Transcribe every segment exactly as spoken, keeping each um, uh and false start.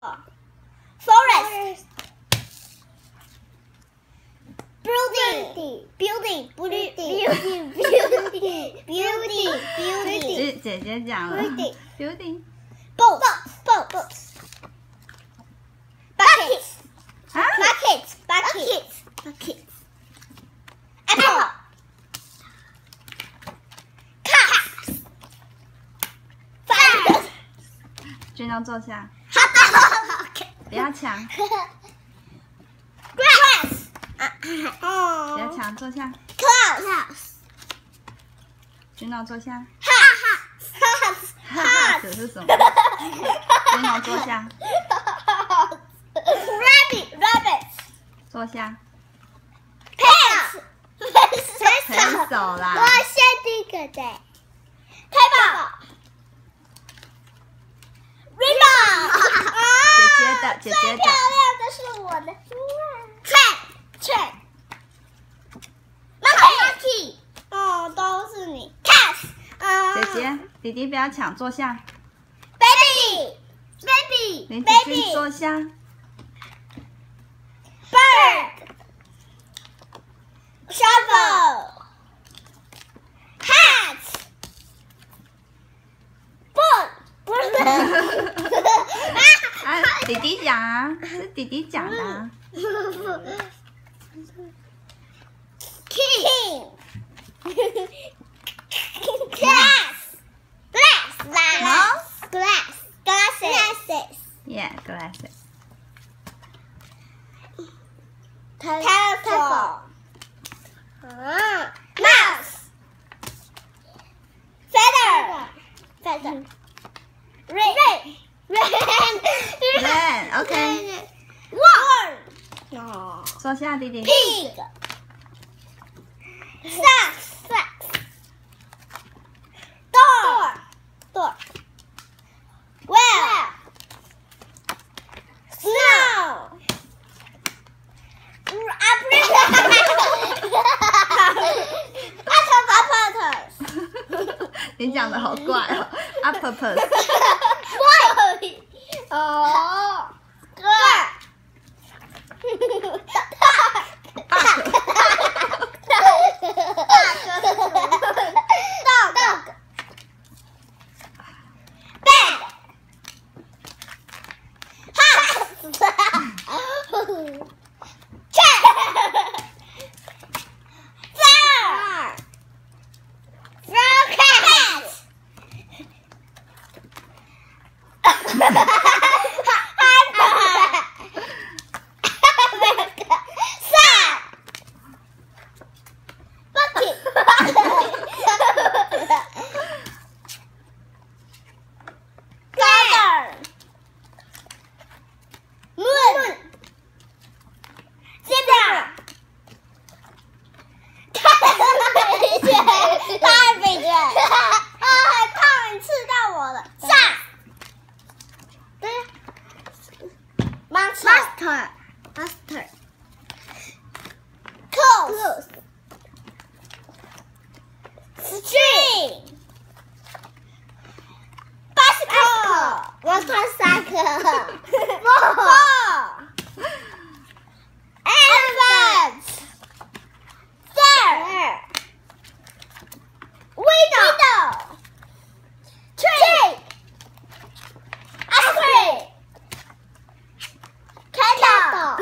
Forest. Building. Building. Building. Building. Building. Building. Building. 是姐姐讲了。 Building. Building. Boat. Boat. Bucket. 啊 Bucket. Bucket. Bucket. Apple. Cat. Fire. 君东坐下， Hot 不要抢， Grass. 不要抢，坐下。 Clouds. 君东坐下。 Hot. 哈哈子是什么？君东坐下， Rabbit. Rabbit. 坐下。 Pencil. 很手啦。 我先第一个的。Table. Ribbon. 姐姐的，姐姐最漂的。 亮的是我的。Train. Train. Monkey. 哦，都是你。Cat. 姐姐，弟弟不要抢，坐下。 Baby. Baby. 林子君 Baby. 坐下。 Bird. Shovel. Hat. Ball. 啊，弟弟讲啊，是弟弟讲的啊。 King. Glass. Glass. Glass. Glass. Glasses. Yeah, glasses. Telephone. Mouse. Feather. Feather. Rain. Rain. Rain, OK. Worm. No. 坐下，弟弟。 Pig. Socks. Socks. Door. Door. Well. Snow. Apples. 你讲的好怪哦。Octopus. Boy. 哦。Girl. Dog. Bed. House. Chair. Flower. Frog. Cat. Sun. Bucket. Garden. Moon. Zebra. Garbage. 啊，很痛，你刺到我了。Shark. Monster. Monster. Clothes. String. Bicycle. 我穿三个。Ball. Elephant. Stair. Window. Tree. Ice cream. Candle.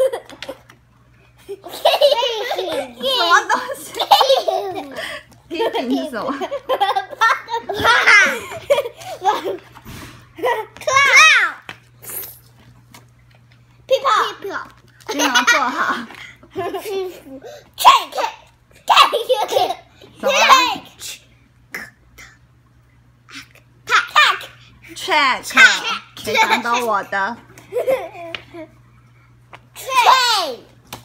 什么东西？批评是什么？ Cloud. People. 君东坐好。 Cake. Cake. 什么 Cake. Cake. Check. 谁抢走我的？ Tray.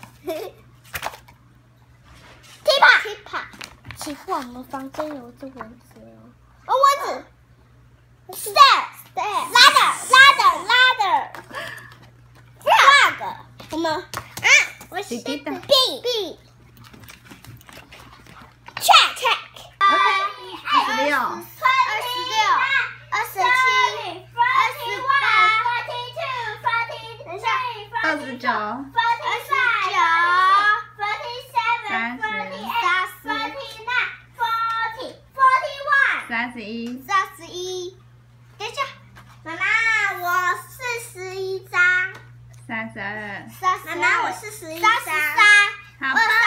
Teapot. Teapot. 奇怪，我们房间有只蚊子哦。哦，蚊子。Stair. Stair. Ladder. Ladder. Ladder. Frog. 我们啊，我弟弟的 Bee. Bee. Check. Check. OK， 二十六。 二十六。二十七。二十八。 二十九。三十一。 三十一。等一下，妈妈，我四十一张。 三十二。 妈妈，我四十一张。 好棒。